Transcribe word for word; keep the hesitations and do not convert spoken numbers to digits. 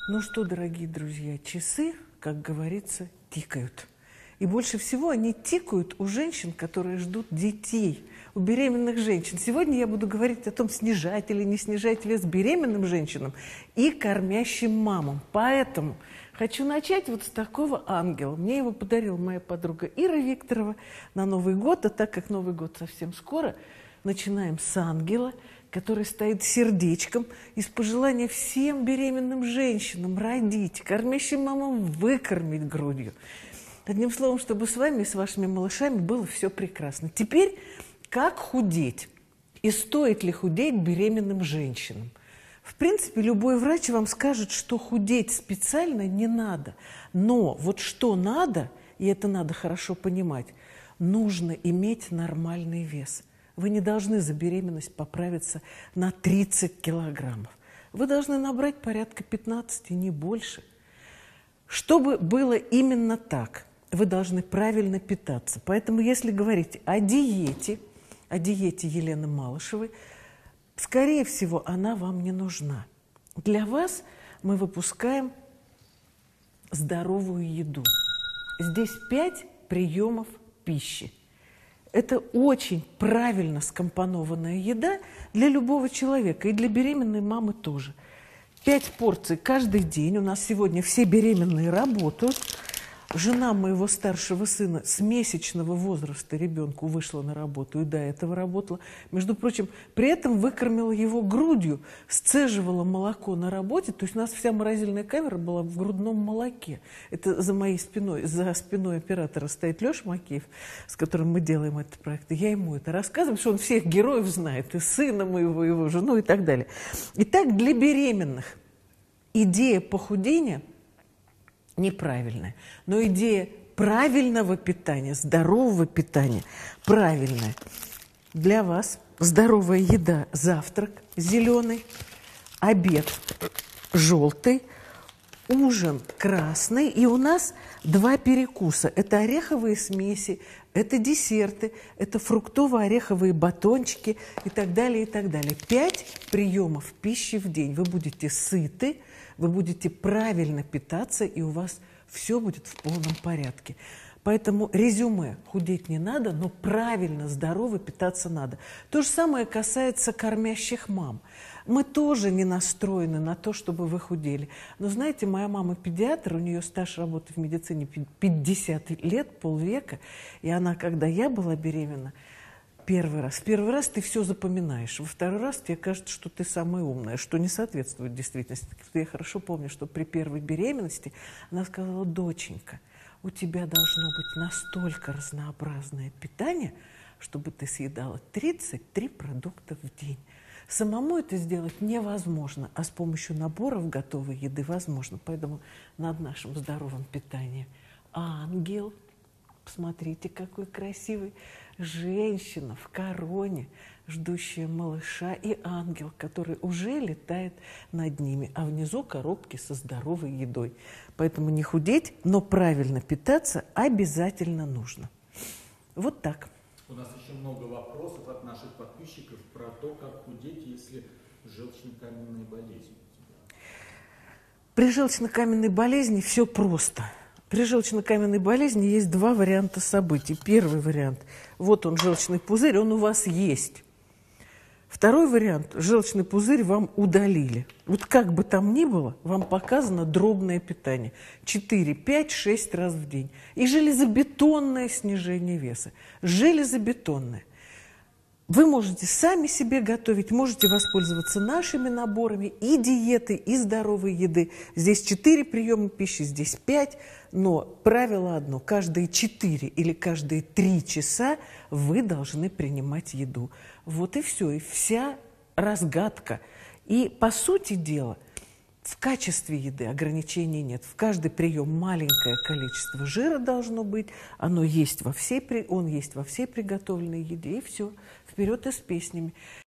Ну что, дорогие друзья, часы, как говорится, тикают. И больше всего они тикают у женщин, которые ждут детей, у беременных женщин. Сегодня я буду говорить о том, снижать или не снижать вес беременным женщинам и кормящим мамам. Поэтому хочу начать вот с такого ангела. Мне его подарила моя подруга Ира Викторова на Новый год. А так как Новый год совсем скоро, начинаем с ангела, который стоит сердечком, из пожелания всем беременным женщинам родить, кормящим мамам выкормить грудью. Одним словом, чтобы с вами и с вашими малышами было все прекрасно. Теперь, как худеть? И стоит ли худеть беременным женщинам? В принципе, любой врач вам скажет, что худеть специально не надо. Но вот что надо, и это надо хорошо понимать, нужно иметь нормальный вес. Вы не должны за беременность поправиться на тридцать килограммов. Вы должны набрать порядка пятнадцати, не больше. Чтобы было именно так, вы должны правильно питаться. Поэтому, если говорить о диете, о диете Елены Малышевой, скорее всего, она вам не нужна. Для вас мы выпускаем здоровую еду. Здесь пять приемов пищи. Это очень правильно скомпонованная еда для любого человека, и для беременной мамы тоже. Пять порций каждый день. У нас сегодня все беременные работают. Жена моего старшего сына с месячного возраста ребенку вышла на работу и до этого работала. Между прочим, при этом выкормила его грудью, сцеживала молоко на работе. То есть у нас вся морозильная камера была в грудном молоке. Это за моей спиной, за спиной оператора стоит Леша Макеев, с которым мы делаем этот проект. И я ему это рассказываю, что он всех героев знает, и сына моего, и его жену, и так далее. Итак, для беременных идея похудения неправильная. Но идея правильного питания, здорового питания правильная. Для вас здоровая еда: завтрак зеленый, обед желтый, ужин красный. И у нас два перекуса. Это ореховые смеси, это десерты, это фруктово-ореховые батончики и так далее, и так далее. Пять приемов пищи в день. Вы будете сыты, вы будете правильно питаться, и у вас все будет в полном порядке. Поэтому резюме: худеть не надо, но правильно, здорово питаться надо. То же самое касается кормящих мам. Мы тоже не настроены на то, чтобы вы худели. Но знаете, моя мама педиатр, у нее стаж работы в медицине пятьдесят лет, полвека, и она, когда я была беременна, Первый раз. В первый раз ты все запоминаешь. Во второй раз тебе кажется, что ты самая умная, что не соответствует действительности. Я хорошо помню, что при первой беременности она сказала: доченька, у тебя должно быть настолько разнообразное питание, чтобы ты съедала тридцать три продукта в день. Самому это сделать невозможно, а с помощью наборов готовой еды возможно. Поэтому над нашим здоровым питанием ангел. Посмотрите, какой красивый. Женщина в короне, ждущая малыша, и ангел, который уже летает над ними, а внизу коробки со здоровой едой. Поэтому не худеть, но правильно питаться обязательно нужно. Вот так. У нас еще много вопросов от наших подписчиков про то, как худеть, если желчно-каменные болезни. При желчно-каменной болезни все просто. При желчно-каменной болезни есть два варианта событий. Первый вариант – вот он, желчный пузырь, он у вас есть. Второй вариант – желчный пузырь вам удалили. Вот как бы там ни было, вам показано дробное питание. четыре, пять, шесть раз в день. И железобетонное снижение веса. Железобетонное. Вы можете сами себе готовить, можете воспользоваться нашими наборами и диеты, и здоровой еды. Здесь четыре приема пищи, здесь пять, но правило одно: каждые четыре или каждые три часа вы должны принимать еду. Вот и все, и вся разгадка. И, по сути дела, в качестве еды ограничений нет. В каждый прием маленькое количество жира должно быть, оно есть во всей, он есть во всей приготовленной еде, и все. Вперед и с песнями.